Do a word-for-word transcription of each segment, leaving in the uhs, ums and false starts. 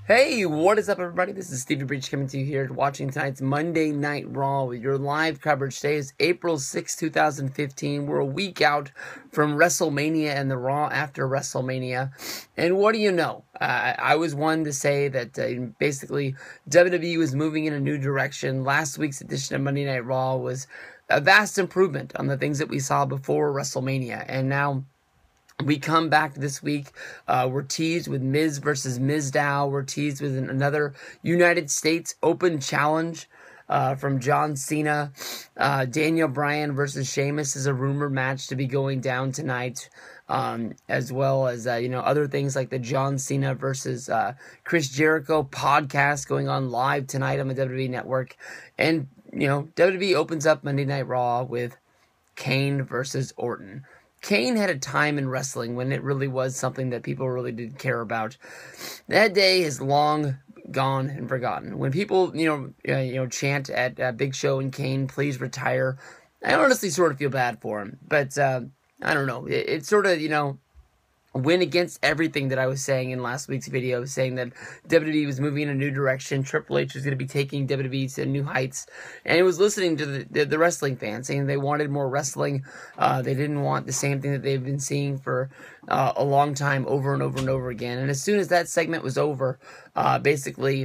Hey, what is up, everybody? This is Stevie Breach coming to you here, watching tonight's Monday Night Raw with your live coverage. Today is April sixth, two thousand fifteen. We're a week out from WrestleMania and the Raw after WrestleMania. And what do you know? Uh, I was one to say that uh, basically W W E was moving in a new direction. Last week's edition of Monday Night Raw was a vast improvement on the things that we saw before WrestleMania. And now we come back this week. Uh, we're teased with Miz versus Mizdow. We're teased with an, another United States Open challenge uh, from John Cena. Uh, Daniel Bryan versus Sheamus is a rumored match to be going down tonight, um, as well as uh, you know other things like the John Cena versus uh, Chris Jericho podcast going on live tonight on the W W E Network. And you know W W E opens up Monday Night Raw with Kane versus Orton. Kane had a time in wrestling when it really was something that people really did care about. That day is long gone and forgotten. When people, you know, uh, you know, chant at uh, Big Show and Kane, please retire, I honestly sort of feel bad for him. But uh, I don't know. It, it sort of, you know, went against everything that I was saying in last week's video, saying that W W E was moving in a new direction. Triple H was going to be taking W W E to new heights. And it was listening to the, the, the wrestling fans, saying they wanted more wrestling. Uh, they didn't want the same thing that they've been seeing for uh, a long time over and over and over again. And as soon as that segment was over, uh, basically,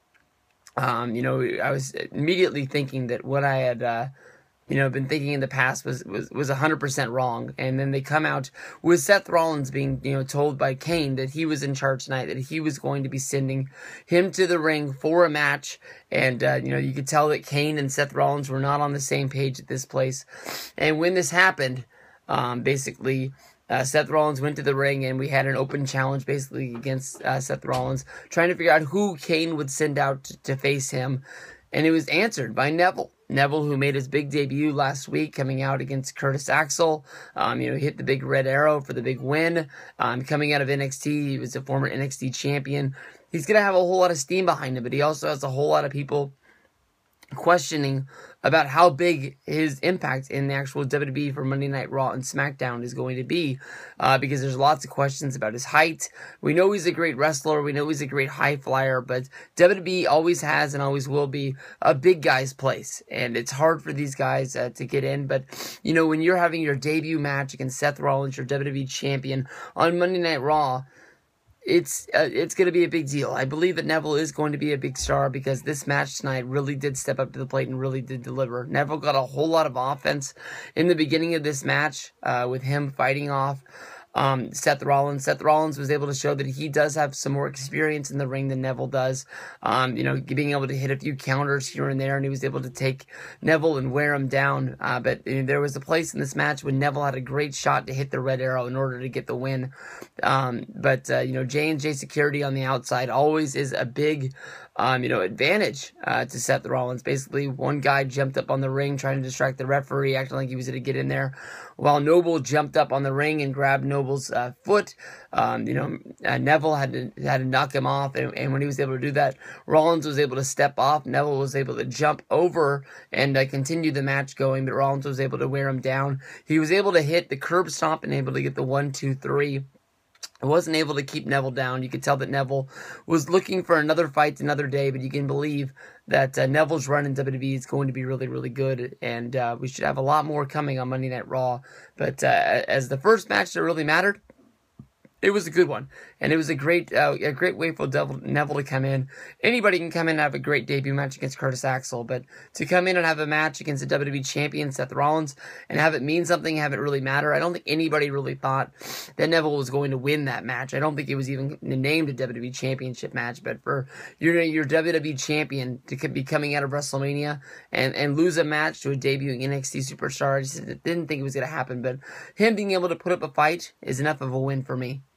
um, you know, I was immediately thinking that what I had... Uh, you know, been thinking in the past was, was, was one hundred percent wrong. And then they come out with Seth Rollins being, you know, told by Kane that he was in charge tonight, that he was going to be sending him to the ring for a match. And, uh, you know, you could tell that Kane and Seth Rollins were not on the same page at this place. And when this happened, um, basically... Uh, Seth Rollins went to the ring, and we had an open challenge basically against uh, Seth Rollins, trying to figure out who Kane would send out to, to face him. And it was answered by Neville. Neville, who made his big debut last week, coming out against Curtis Axel. Um, you know, hit the big red arrow for the big win. Um, coming out of N X T, he was a former N X T champion. He's going to have a whole lot of steam behind him, but he also has a whole lot of people questioning about how big his impact in the actual W W E for Monday Night Raw and SmackDown is going to be, uh, because there's lots of questions about his height. We know he's a great wrestler, we know he's a great high flyer, but W W E always has and always will be a big guy's place, and it's hard for these guys uh, to get in. But you know, when you're having your debut match against Seth Rollins, your W W E champion, on Monday Night Raw, It's uh, it's going to be a big deal. I believe that Neville is going to be a big star because this match tonight really did step up to the plate and really did deliver. Neville got a whole lot of offense in the beginning of this match uh, with him fighting off um, Seth Rollins. Seth Rollins was able to show that he does have some more experience in the ring than Neville does. Um, you know, being able to hit a few counters here and there, and he was able to take Neville and wear him down. Uh, but you know, there was a place in this match when Neville had a great shot to hit the red arrow in order to get the win. Um, but, uh, you know, J and J security on the outside always is a big, um, you know, advantage uh, to Seth Rollins. Basically, one guy jumped up on the ring trying to distract the referee, acting like he was going to get in there, while Noble jumped up on the ring and grabbed Noble's uh, foot. Um, you know, uh, Neville had to had to knock him off, and, and when he was able to do that, Rollins was able to step off. Neville was able to jump over and uh, continue the match going, but Rollins was able to wear him down. He was able to hit the curb stomp and able to get the one, two, three. I wasn't able to keep Neville down. You could tell that Neville was looking for another fight another day, but you can believe that uh, Neville's run in W W E is going to be really, really good, and uh, we should have a lot more coming on Monday Night Raw. But uh, as the first match that really mattered, it was a good one, and it was a great uh, a great way for Devil, Neville to come in. Anybody can come in and have a great debut match against Curtis Axel, but to come in and have a match against the W W E champion, Seth Rollins, and have it mean something, have it really matter, I don't think anybody really thought that Neville was going to win that match. I don't think it was even named a W W E championship match, but for your, your W W E champion to be coming out of WrestleMania and, and lose a match to a debuting N X T superstar, I just didn't think it was going to happen, but him being able to put up a fight is enough of a win for me.